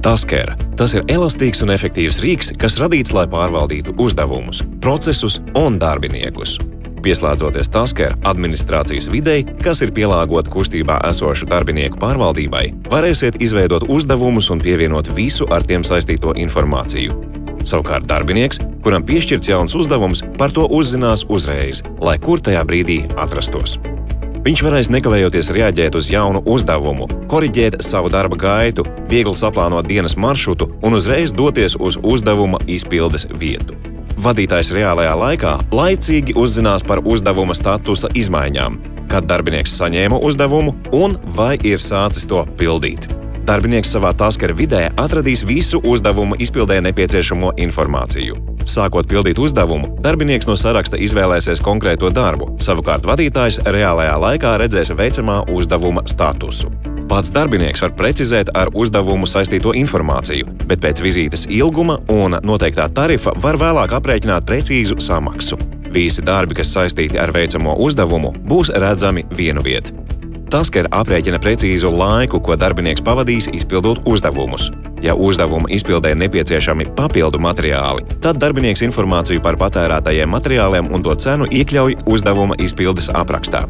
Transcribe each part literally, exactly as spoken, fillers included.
Tasker – tas ir elastīgs un efektīvs rīks, kas radīts, lai pārvaldītu uzdevumus, procesus un darbiniekus. Pieslēdzoties Tasker administrācijas videi, kas ir pielāgota kustībā esošu darbinieku pārvaldībai, varēsiet izveidot uzdevumus un pievienot visu ar tiem saistīto informāciju. Savukārt darbinieks, kuram piešķirts jauns uzdevums, par to uzzinās uzreiz, lai kur tajā brīdī atrastos. Viņš varēs nekavējoties reaģēt uz jaunu uzdevumu, koriģēt savu darba gaitu, viegli saplānot dienas maršrutu un uzreiz doties uz uzdevuma izpildes vietu. Vadītājs reālajā laikā laicīgi uzzinās par uzdevuma statusa izmaiņām, kad darbinieks saņēma uzdevumu un vai ir sācis to pildīt. Darbinieks savā Tasker vidē atradīs visu uzdevuma izpildē nepieciešamo informāciju. Sākot pildīt uzdevumu, darbinieks no saraksta izvēlēsies konkrēto darbu, savukārt vadītājs reālajā laikā redzēs veicamā uzdevuma statusu. Pats darbinieks var precizēt ar uzdevumu saistīto informāciju, bet pēc vizītes ilguma un noteiktā tarifa var vēlāk aprēķināt precīzu samaksu. Visi darbi, kas saistīti ar veicamo uzdevumu, būs redzami vienu vietu. Tasker aprēķina precīzu laiku, ko darbinieks pavadīs izpildot uzdevumus. Ja uzdevuma izpildē nepieciešami papildu materiāli, tad darbinieks informāciju par patērētajiem materiāliem un to cenu iekļauj uzdevuma izpildes aprakstā.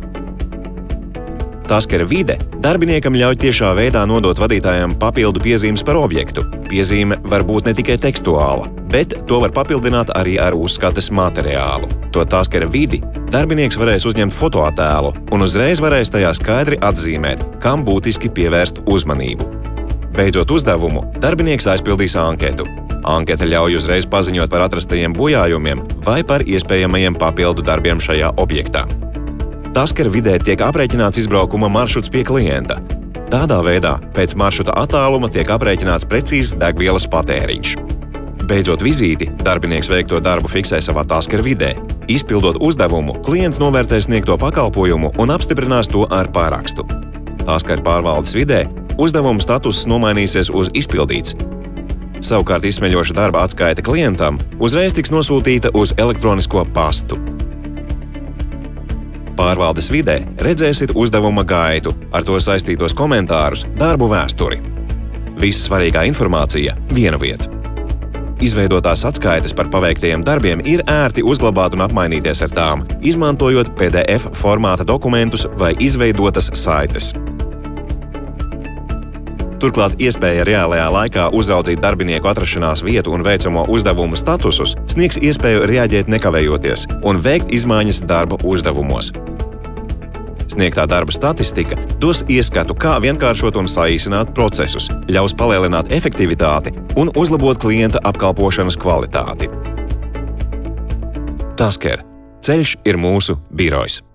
Tasker vide darbiniekam ļauj tiešā veidā nodot vadītājam papildu piezīmes par objektu. Piezīme var būt ne tikai tekstuāla, bet to var papildināt arī ar uzskates materiālu. To Tasker vidi darbinieks varēs uzņemt fotoattēlu un uzreiz varēs tajā skaidri atzīmēt, kam būtiski pievērst uzmanību. Beidzot uzdevumu, darbinieks aizpildīs anketu. Anketa ļauj uzreiz paziņot par atrastajiem bojājumiem vai par iespējamajiem papildu darbiem šajā objektā. Tasker vidē tiek aprēķināts izbraukuma maršruts pie klienta. Tādā veidā pēc maršruta attāluma tiek aprēķināts precīzs degvielas patēriņš. Beidzot vizīti, darbinieks veikto darbu fiksē savā Tasker vidē. Izpildot uzdevumu, klients novērtēs sniegto pakalpojumu un apstiprinās to ar pārakstu. Tasker pārvaldes vidē uzdevuma status nomainīsies uz izpildīts. Savukārt izsmeļoša darba atskaite klientam uzreiz tiks nosūtīta uz elektronisko pastu. Pārvaldes vidē redzēsiet uzdevuma gaitu, ar to saistītos komentārus, darbu vēsturi. Visa svarīgā informācija viena vieta. Izveidotās atskaites par paveiktajiem darbiem ir ērti uzglabāt un apmainīties ar tām, izmantojot P D F formāta dokumentus vai izveidotas saites. Turklāt iespēja reālajā laikā uzraudzīt darbinieku atrašanās vietu un veicamo uzdevumu statusus sniegs iespēju reaģēt nekavējoties un veikt izmaiņas darba uzdevumos. Sniegtā darba statistika dos ieskatu, kā vienkāršot un saīsināt procesus, ļaus palielināt efektivitāti un uzlabot klienta apkalpošanas kvalitāti. Tasker – ceļš ir mūsu birojs.